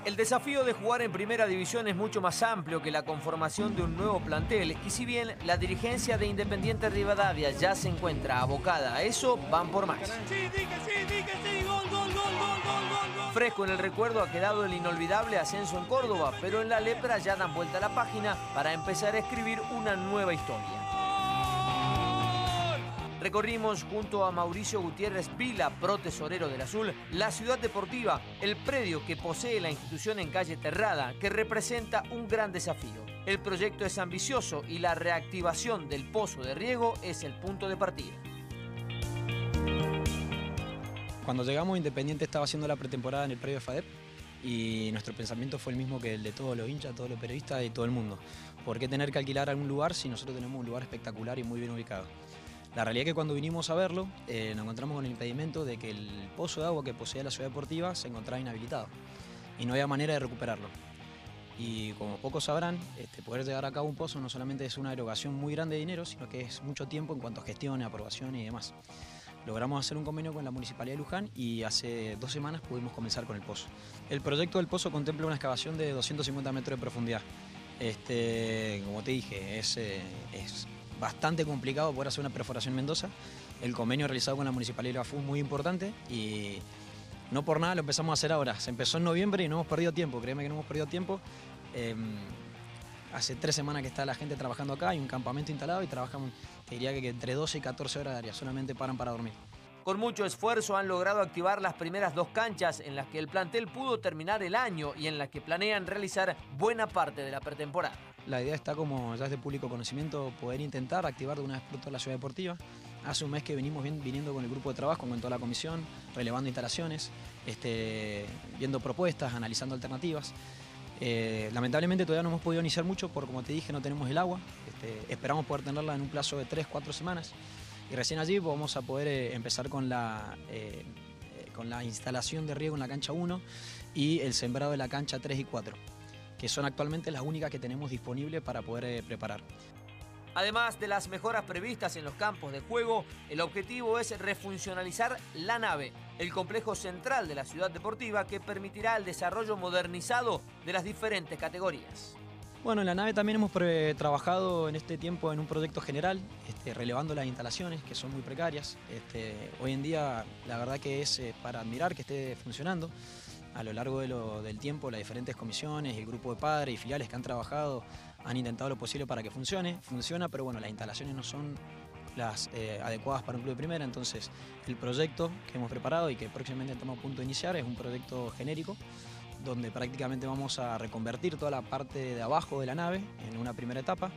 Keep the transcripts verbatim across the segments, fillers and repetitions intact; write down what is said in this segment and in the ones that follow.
El desafío de jugar en primera división es mucho más amplio que la conformación de un nuevo plantel y si bien la dirigencia de Independiente Rivadavia ya se encuentra abocada a eso, van por más. Sí, di que sí, di que sí, gol, gol, gol, gol, gol, gol, gol. Fresco en el recuerdo ha quedado el inolvidable ascenso en Córdoba, pero en la Lepra ya dan vuelta a la página para empezar a escribir una nueva historia. Recorrimos junto a Mauricio Gutiérrez Vila, pro tesorero del Azul, la Ciudad Deportiva, el predio que posee la institución en calle Terrada, que representa un gran desafío. El proyecto es ambicioso y la reactivación del pozo de riego es el punto de partida. Cuando llegamos, Independiente estaba haciendo la pretemporada en el predio de FADEP y nuestro pensamiento fue el mismo que el de todos los hinchas, todos los periodistas y todo el mundo. ¿Por qué tener que alquilar algún lugar si nosotros tenemos un lugar espectacular y muy bien ubicado? La realidad es que cuando vinimos a verlo, eh, nos encontramos con el impedimento de que el pozo de agua que posee la ciudad deportiva se encontraba inhabilitado y no había manera de recuperarlo. Y como pocos sabrán, este, poder llevar a cabo un pozo no solamente es una erogación muy grande de dinero, sino que es mucho tiempo en cuanto a gestión, aprobación y demás. Logramos hacer un convenio con la Municipalidad de Luján y hace dos semanas pudimos comenzar con el pozo. El proyecto del pozo contempla una excavación de doscientos cincuenta metros de profundidad. Este, como te dije, es... Eh, es bastante complicado poder hacer una perforación en Mendoza. El convenio realizado con la Municipalidad fue muy importante y no por nada lo empezamos a hacer ahora. Se empezó en noviembre y no hemos perdido tiempo, créeme que no hemos perdido tiempo. Eh, hace tres semanas que está la gente trabajando acá, hay un campamento instalado y trabajamos, te diría que entre doce y catorce horas diarias, solamente paran para dormir. Con mucho esfuerzo han logrado activar las primeras dos canchas en las que el plantel pudo terminar el año y en las que planean realizar buena parte de la pretemporada. La idea está, como ya es de público conocimiento, poder intentar activar de una vez por todas la ciudad deportiva. Hace un mes que venimos viniendo con el grupo de trabajo, con toda la comisión, relevando instalaciones, este, viendo propuestas, analizando alternativas. Eh, lamentablemente todavía no hemos podido iniciar mucho porque, como te dije, no tenemos el agua. Este, esperamos poder tenerla en un plazo de tres, cuatro semanas. Y recién allí vamos a poder eh, empezar con la, eh, con la instalación de riego en la cancha uno y el sembrado de la cancha tres y cuatro, que son actualmente las únicas que tenemos disponibles para poder eh, preparar. Además de las mejoras previstas en los campos de juego, el objetivo es refuncionalizar la nave, el complejo central de la ciudad deportiva que permitirá el desarrollo modernizado de las diferentes categorías. Bueno, en la nave también hemos trabajado en este tiempo en un proyecto general, este, relevando las instalaciones que son muy precarias. Este, hoy en día la verdad que es eh, para admirar que esté funcionando. A lo largo de lo, del tiempo las diferentes comisiones, el grupo de padres y filiales que han trabajado han intentado lo posible para que funcione. Funciona, pero bueno, las instalaciones no son las eh, adecuadas para un club de primera, entonces el proyecto que hemos preparado y que próximamente estamos a punto de iniciar es un proyecto genérico donde prácticamente vamos a reconvertir toda la parte de abajo de la nave en una primera etapa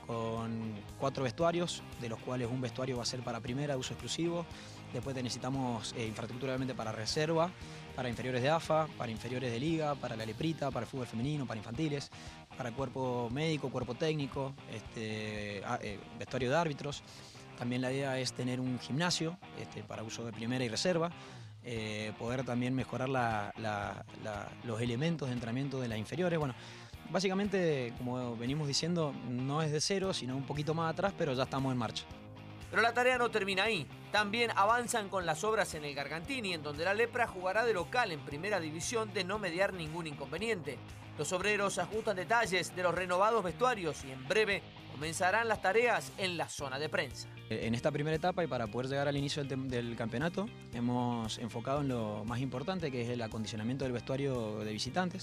con cuatro vestuarios, de los cuales un vestuario va a ser para primera, de uso exclusivo. Después necesitamos eh, infraestructura obviamente para reserva, para inferiores de A F A, para inferiores de liga, para la leprita, para el fútbol femenino, para infantiles, para cuerpo médico, cuerpo técnico, este, eh, vestuario de árbitros. También la idea es tener un gimnasio este, para uso de primera y reserva. Eh, poder también mejorar la, la, la, los elementos de entrenamiento de las inferiores. Bueno, básicamente, como venimos diciendo, no es de cero, sino un poquito más atrás, pero ya estamos en marcha. Pero la tarea no termina ahí. También avanzan con las obras en el Gargantini, en donde la Lepra jugará de local en primera división de no mediar ningún inconveniente. Los obreros ajustan detalles de los renovados vestuarios y en breve comenzarán las tareas en la zona de prensa. En esta primera etapa y para poder llegar al inicio del, del campeonato hemos enfocado en lo más importante, que es el acondicionamiento del vestuario de visitantes.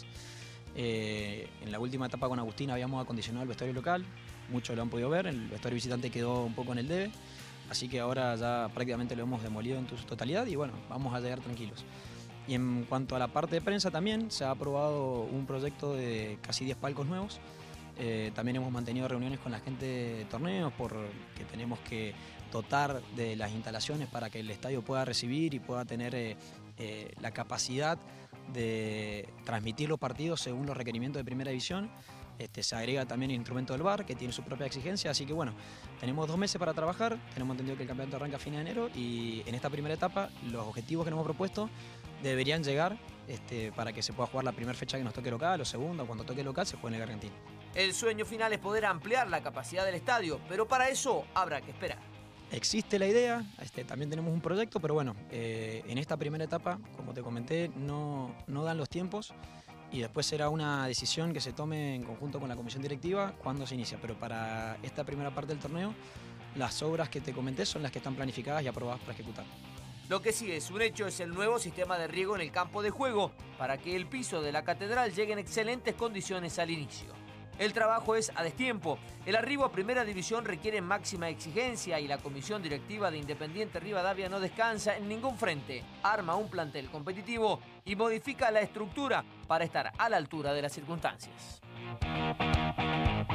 Eh, en la última etapa con Agustín habíamos acondicionado el vestuario local, muchos lo han podido ver, el vestuario visitante quedó un poco en el debe, así que ahora ya prácticamente lo hemos demolido en su totalidad y bueno, vamos a llegar tranquilos. Y en cuanto a la parte de prensa también, se ha aprobado un proyecto de casi diez palcos nuevos. Eh, también hemos mantenido reuniones con la gente de torneos porque tenemos que dotar de las instalaciones para que el estadio pueda recibir y pueda tener eh, eh, la capacidad de transmitir los partidos según los requerimientos de primera división. Este, se agrega también el instrumento del V A R, que tiene su propia exigencia, así que bueno, tenemos dos meses para trabajar, tenemos entendido que el campeonato arranca a fines de enero y en esta primera etapa los objetivos que nos hemos propuesto deberían llegar este, para que se pueda jugar la primera fecha que nos toque local o segunda, o cuando toque local se juegue en el Gargantini. El sueño final es poder ampliar la capacidad del estadio, pero para eso habrá que esperar. Existe la idea, este, también tenemos un proyecto, pero bueno, eh, en esta primera etapa, como te comenté, no, no dan los tiempos y después será una decisión que se tome en conjunto con la comisión directiva cuando se inicia. Pero para esta primera parte del torneo, las obras que te comenté son las que están planificadas y aprobadas para ejecutar. Lo que sí es un hecho es el nuevo sistema de riego en el campo de juego para que el piso de la catedral llegue en excelentes condiciones al inicio. El trabajo es a destiempo. El arribo a Primera División requiere máxima exigencia y la comisión directiva de Independiente Rivadavia no descansa en ningún frente. Arma un plantel competitivo y modifica la estructura para estar a la altura de las circunstancias.